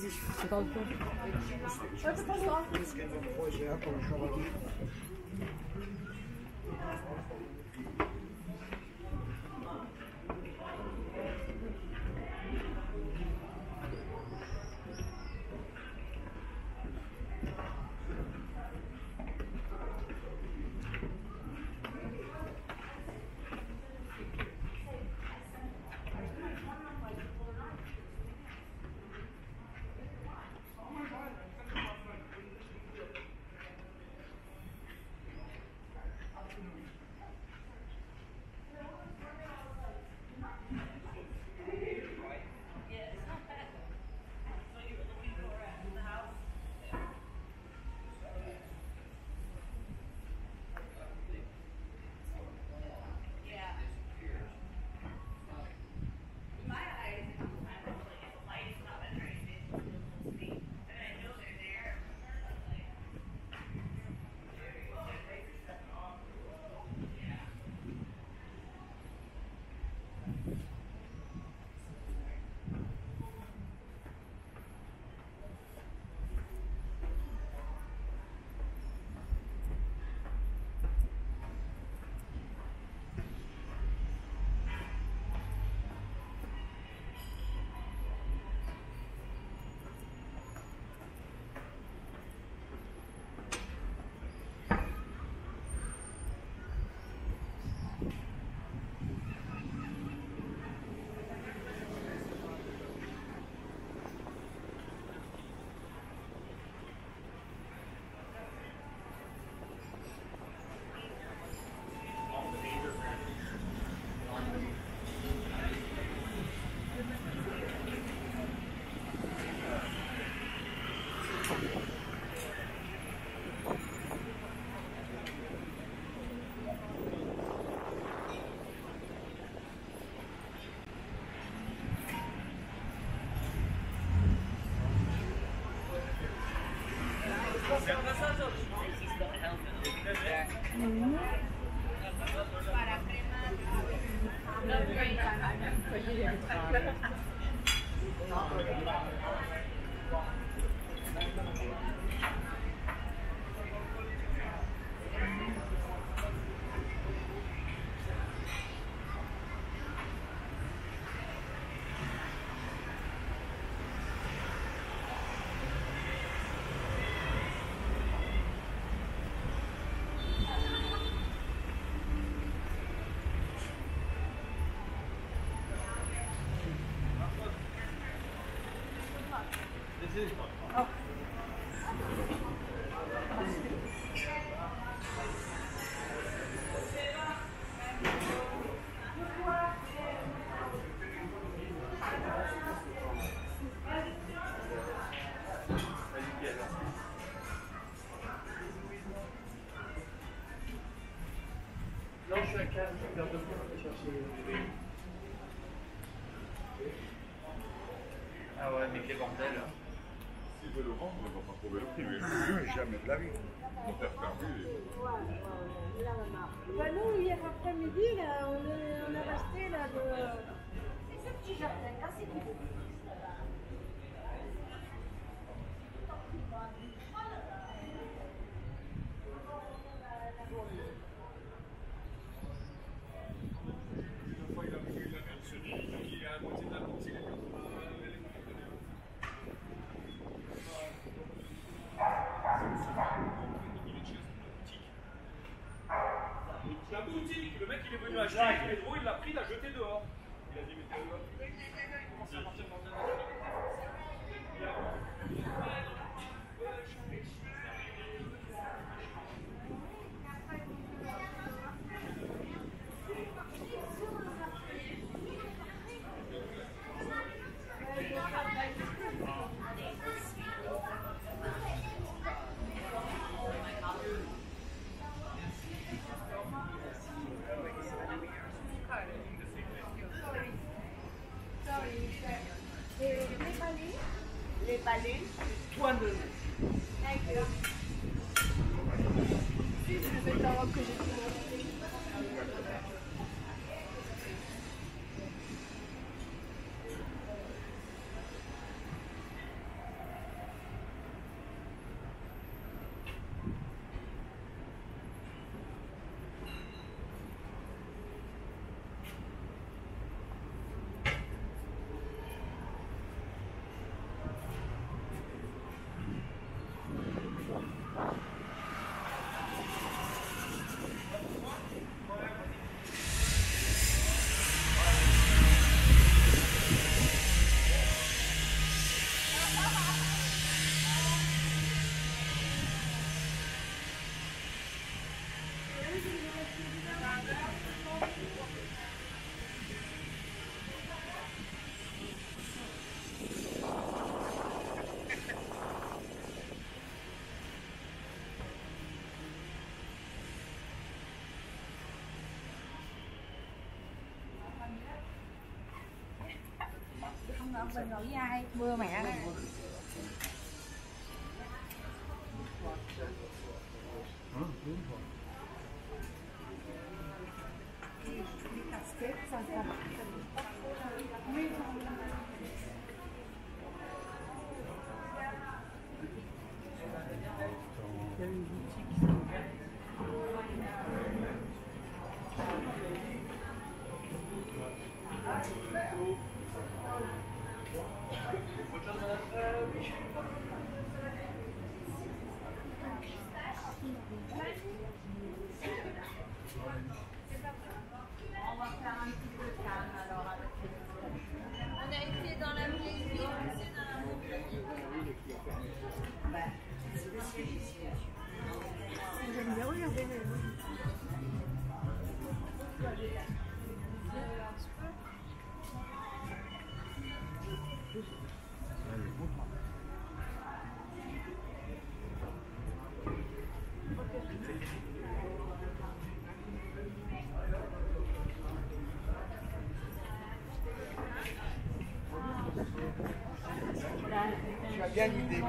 Ich parle pas. Ouais, c'est pas grave. Qu'est-ce qu'elle va projet pour le chevalier? Non, je suis à Cannes, je regarde de quoi on va chercher les... Ah ouais, mais quel bordel. S'ils veulent le rendre, ils vont pas trouver le prix. Jamais de la vie. Ils vont faire fermer. Bah nous, hier après-midi, là, on est resté là de... C'est ce petit jardin, là, c'est tout. La boutique, le mec il est venu acheter le métro, il l'a pris, il l'a jeté dehors. Il a dit mais t'es comment ça marche dans Les balais. Toi de Si, je vais savoir que j'ai tout. Bình nổi dai mưa mẹ đây. Tu as bien l'idée.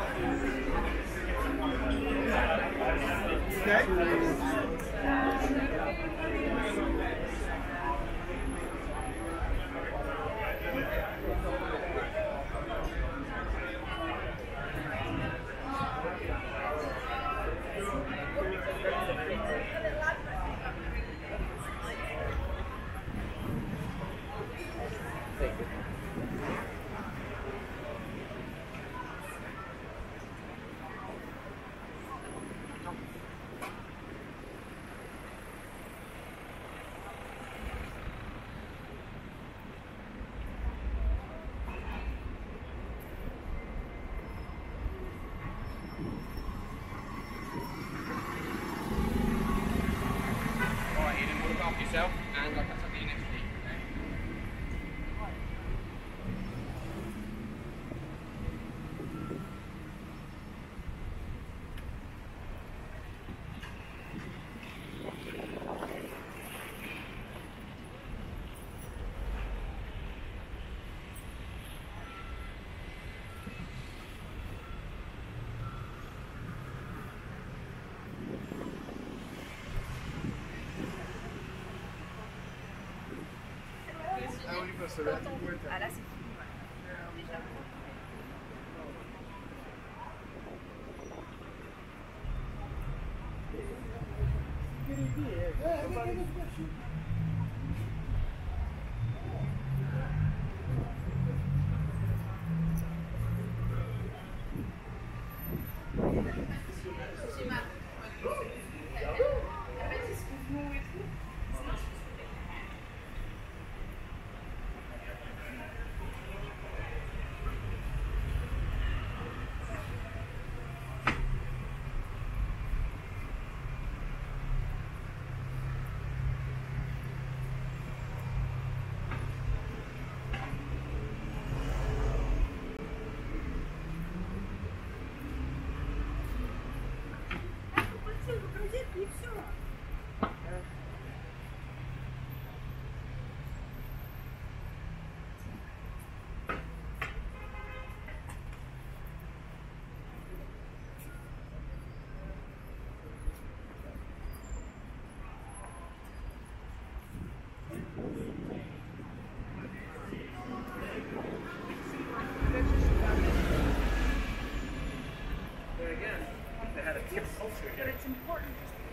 Okay. Ah oui, parce que là, tu peux être... Ah là, c'est fini, ouais. Déjà. But it's important.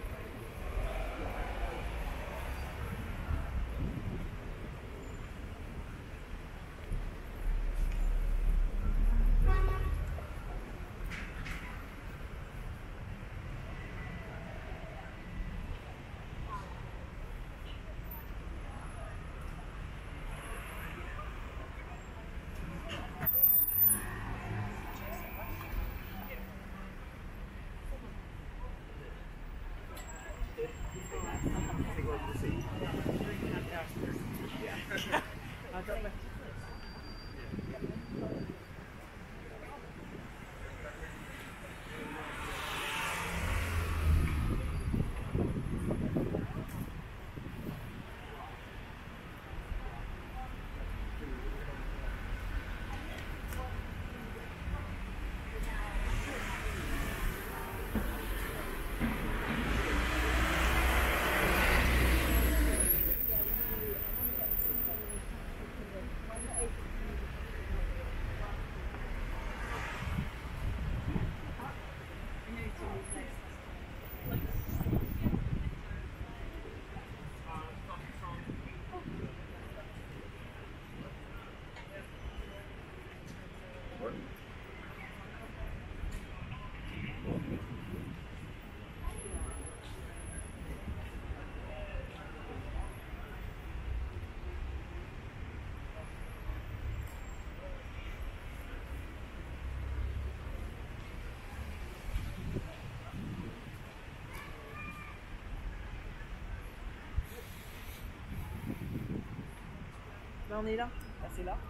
Là, on est là. Là, c'est là.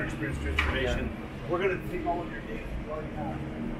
never experienced transformation. Yeah. We're going to take all of your data you already have.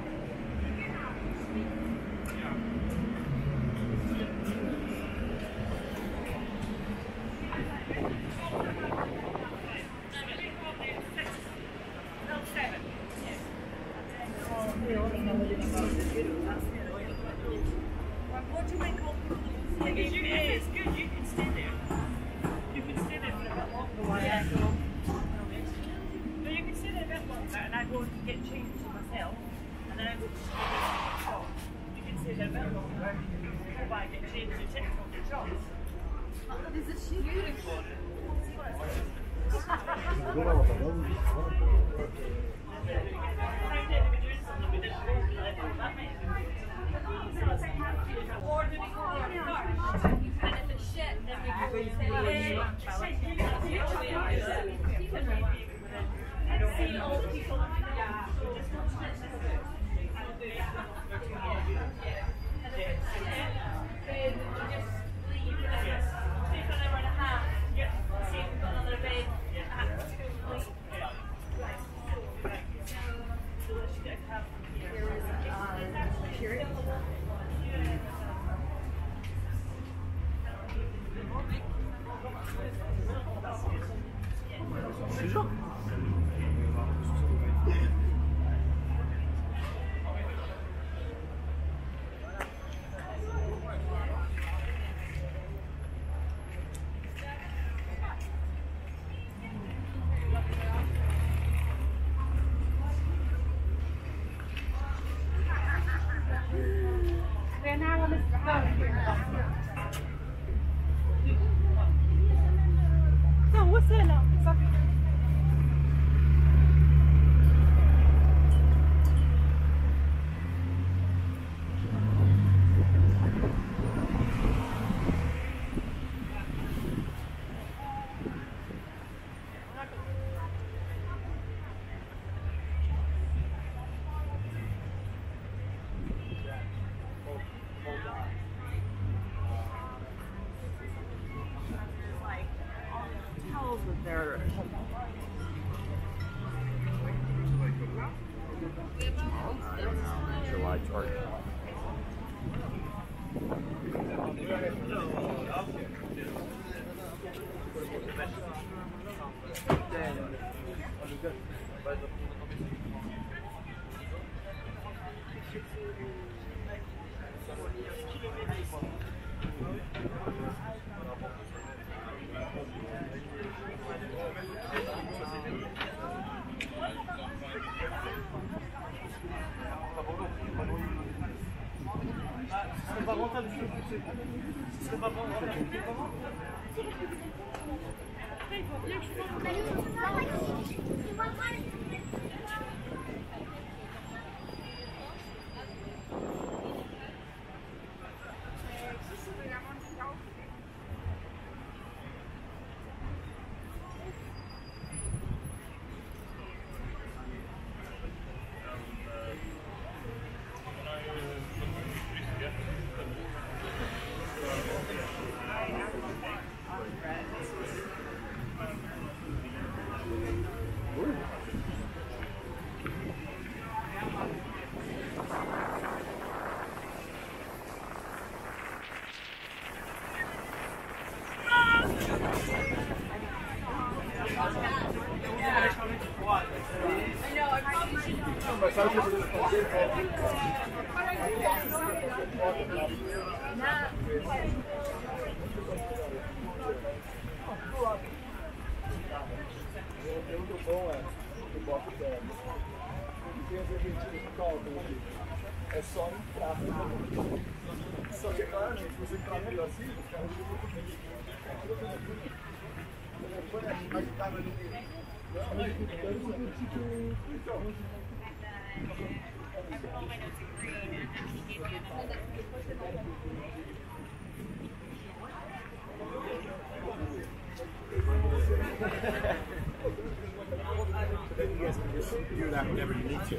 What do you make of if it's good, you can stay there. You can stay there for a bit longer while I go. No, you can stay there a bit longer and I go and get changed myself and then I go to the shop. You can stay there a bit longer while I get changed and check all your shops. This is beautiful. So what's that now? July chart. É só entrar. Só que agora, se você entrar melhor assim, os caras ficam com medo. Then you guys can just do that whenever you need to.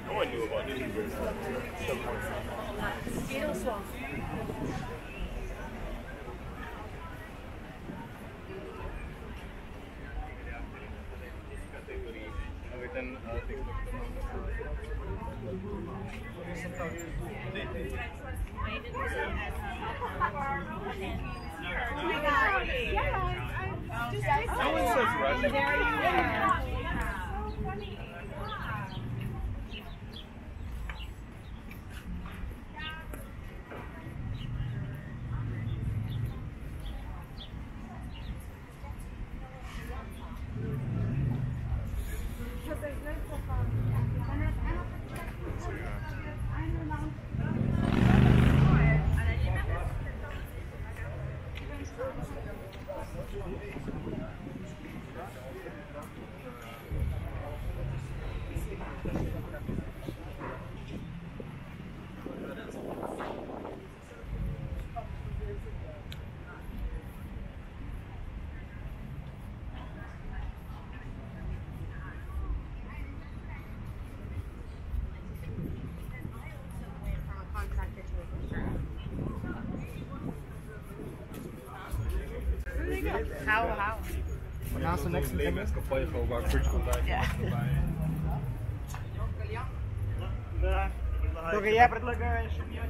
No one knew about this. Mosquito swamp. No one says Russian. How? Naast de next Lame as kapot van waar French vandaag. Ja. Toch jij het lekker?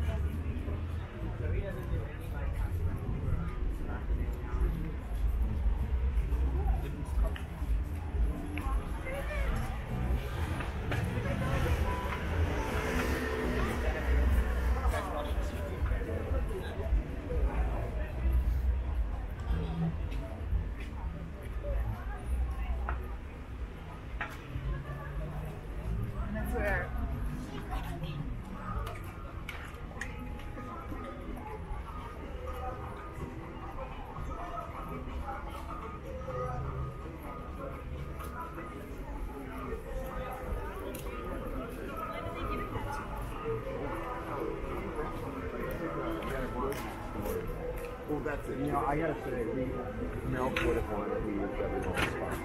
That's where. Well, that's it. You know, I gotta say, milk would have wanted to use everyone's spot.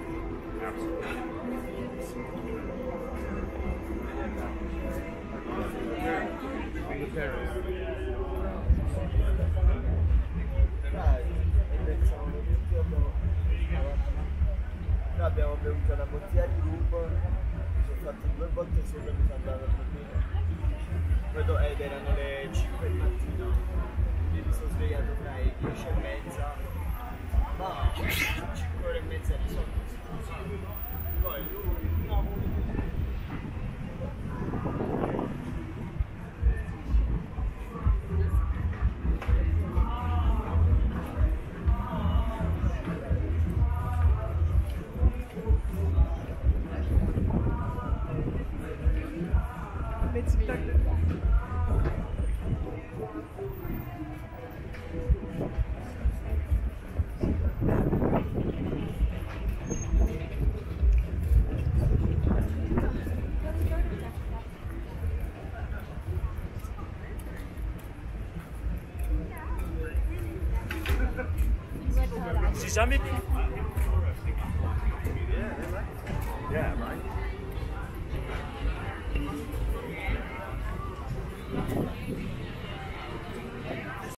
Noi abbiamo bevuto una bottiglia di rum, mi sono fatto 2 botte sopra e mi sono andato a dormire. Ed erano le 5 del mattino, quindi mi sono svegliato tra le 10 e mezza, ma 5 ore e mezza di sonno. Poi no. J'ai jamais vu. Yeah, right.